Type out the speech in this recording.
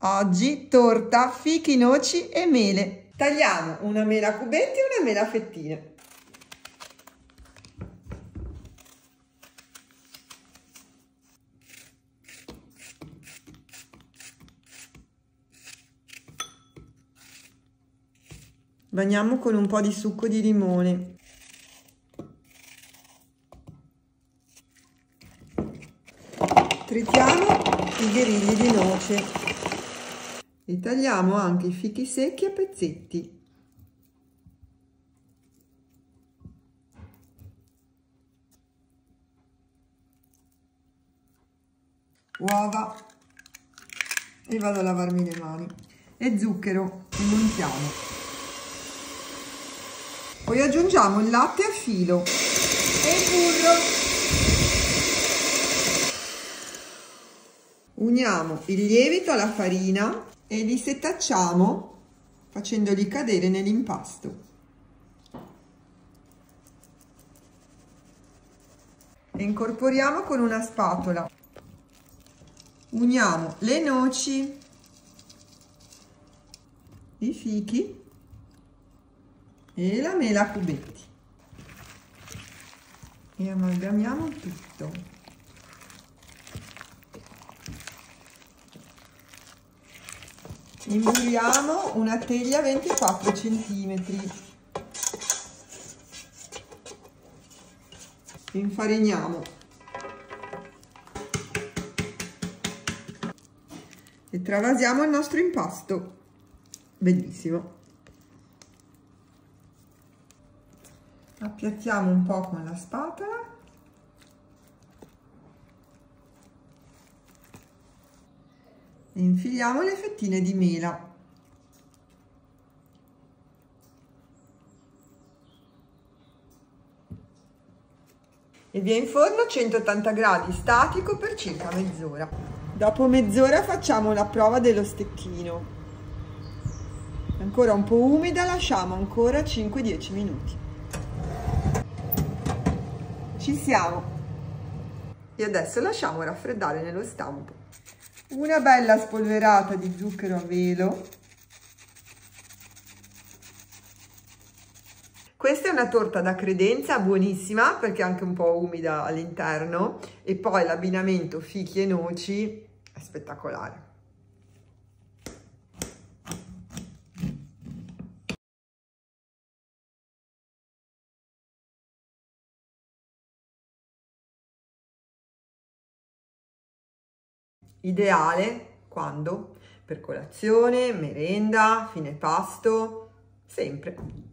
Oggi torta, fichi, noci e mele. Tagliamo una mela a cubetti e una mela a fettine. Bagniamo con un po' di succo di limone. Tritiamo i gherigli di noce e tagliamo anche i fichi secchi a pezzetti. Uova e vado a lavarmi le mani. E zucchero e montiamo. Poi aggiungiamo il latte a filo e il burro. Uniamo il lievito alla farina e li setacciamo facendoli cadere nell'impasto. E incorporiamo con una spatola. Uniamo le noci, i fichi e la mela a cubetti e amalgamiamo tutto. Imbulliamo una teglia 24 cm. Infariniamo e travasiamo il nostro impasto. Bellissimo. Appiattiamo un po' con la spatola. E infiliamo le fettine di mela. E via in forno 180 gradi statico per circa mezz'ora. Dopo mezz'ora facciamo la prova dello stecchino. Ancora un po' umida, lasciamo ancora 5-10 minuti. Ci siamo. E adesso lasciamo raffreddare nello stampo. Una bella spolverata di zucchero a velo. Questa è una torta da credenza buonissima perché è anche un po' umida all'interno e poi l'abbinamento fichi e noci è spettacolare. Ideale quando? Per colazione, merenda, fine pasto, sempre.